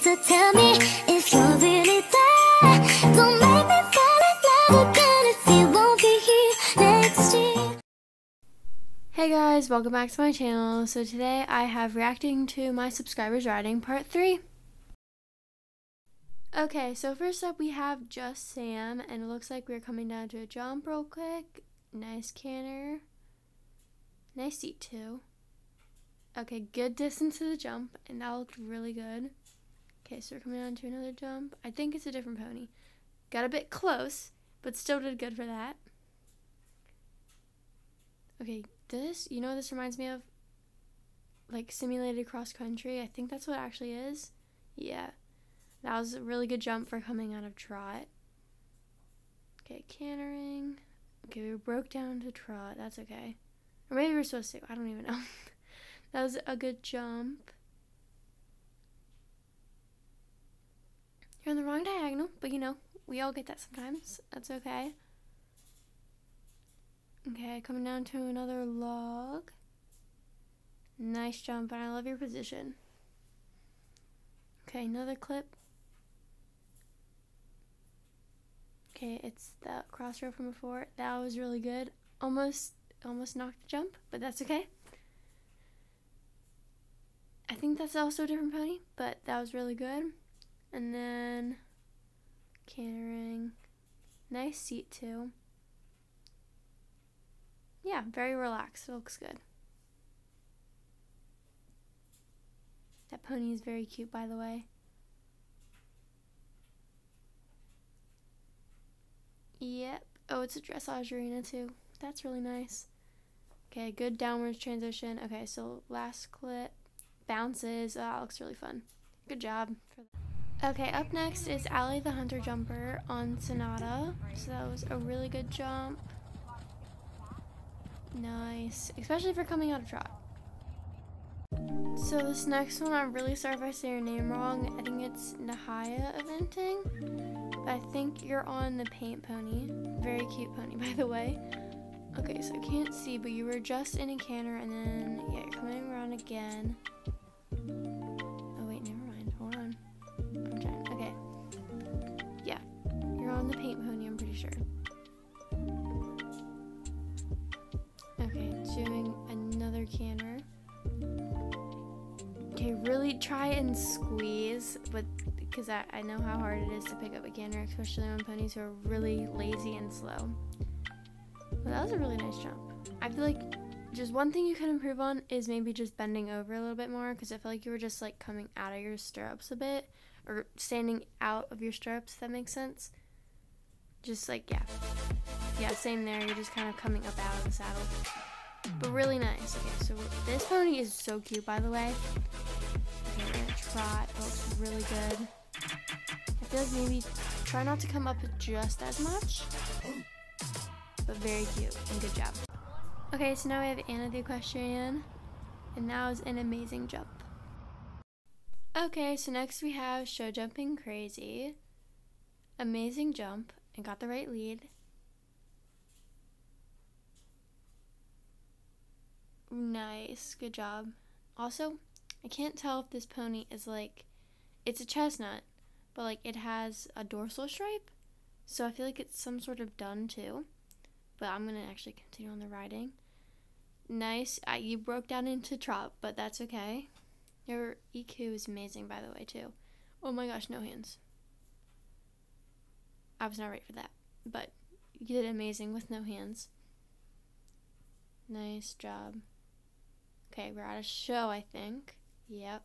So tell me if you're really there. Don't make me fall in love again if you won't be here next year. Hey guys, welcome back to my channel. So today I have reacting to my subscribers riding part 3. Okay, so first up we have Just Sam, and it looks like we're coming down to a jump real quick. Nice canter. Nice seat too. Okay, good distance to the jump, and that looked really good. Okay, so we're coming on to another jump. I think it's a different pony. Got a bit close, but still did good for that. Okay, this reminds me of? Like simulated cross country. I think that's what it actually is. Yeah, that was a really good jump for coming out of trot. Okay, cantering. Okay, we broke down to trot. That's okay. Or maybe we're supposed to. I don't even know. That was a good jump. You're on the wrong diagonal, but we all get that sometimes. That's okay. Okay, coming down to another log. Nice jump, and I love your position. Okay, another clip. Okay, it's the crossroad from before. That was really good. Almost knocked the jump, but that's okay. I think that's also a different pony, but that was really good. And then cantering. Nice seat too. Yeah, very relaxed. It looks good. That pony is very cute, by the way. Yep. Oh, it's a dressage arena too. That's really nice. Okay, good downwards transition. Okay, so last clip. Bounces. Oh, that looks really fun. Good job. Okay, up next is Allie the Hunter Jumper on Sonata. So that was a really good jump. Nice. Especially for coming out of trot. So this next one, I'm really sorry if I say your name wrong. I think it's Nahaya eventing. But I think you're on the paint pony. Very cute pony, by the way. Okay, so I can't see, but you were just in a canter, and then, yeah, you're coming around again. Oh, wait, never mind. Hold on. I'm trying. Okay. Yeah, you're on the paint pony, I'm pretty sure. Okay, doing another canter. Okay, really try and squeeze, but because I know how hard it is to pick up a canter, especially on ponies who are really lazy and slow. Well, that was a really nice jump. I feel like just one thing you could improve on is maybe just bending over a little bit more, because I feel like you were just like coming out of your stirrups a bit, or standing out of your stirrups, if that makes sense. Just like, yeah, same there. You're just kind of coming up out of the saddle. But really nice. Okay, so this pony is so cute, by the way. Okay, we're gonna trot. It looks really good. I feel like maybe try not to come up just as much, but very cute and good job. Okay, so now we have Anna the Equestrian, and that was an amazing jump. Okay, so next we have Show Jumping Crazy. Amazing jump, and got the right lead. Nice, good job. Also, I can't tell if this pony is like, it's a chestnut, but like it has a dorsal stripe, so I feel like it's some sort of dun too. But I'm gonna actually continue on the riding. Nice. You broke down into trot, but that's okay. Your EQ is amazing, by the way, too. Oh my gosh, no hands. I was not ready for that, but you did amazing with no hands. Nice job. Okay, we're at a show, I think. Yep.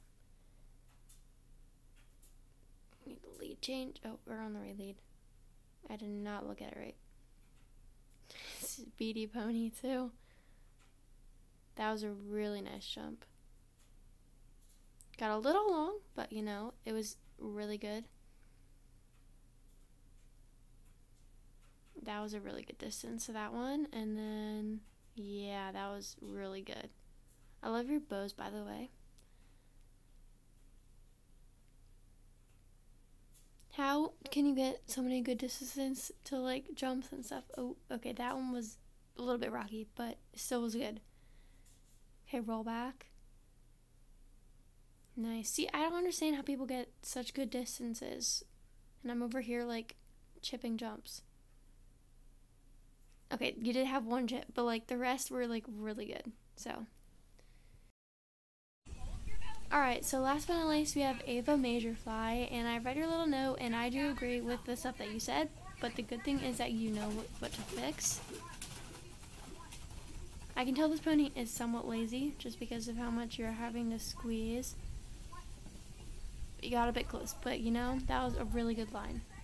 Need the lead change. Oh, we're on the right lead. I did not look at it right. This is beady pony, too. That was a really nice jump. Got a little long, but it was really good. That was a really good distance to that one. And then, yeah, that was really good. I love your bows, by the way. How can you get so many good distances to like jumps and stuff? Oh, okay, that one was a little bit rocky, but it still was good. Okay, roll back. Nice. See, I don't understand how people get such good distances. And I'm over here, like, chipping jumps. Okay, you did have one chip, but, like, the rest were, like, really good. So. Alright, so last but not least, we have Ava Majorfly. And I read your little note, and I do agree with the stuff that you said. But the good thing is that you know what to fix. I can tell this pony is somewhat lazy, just because of how much you're having to squeeze. You got a bit close, but you know, that was a really good line.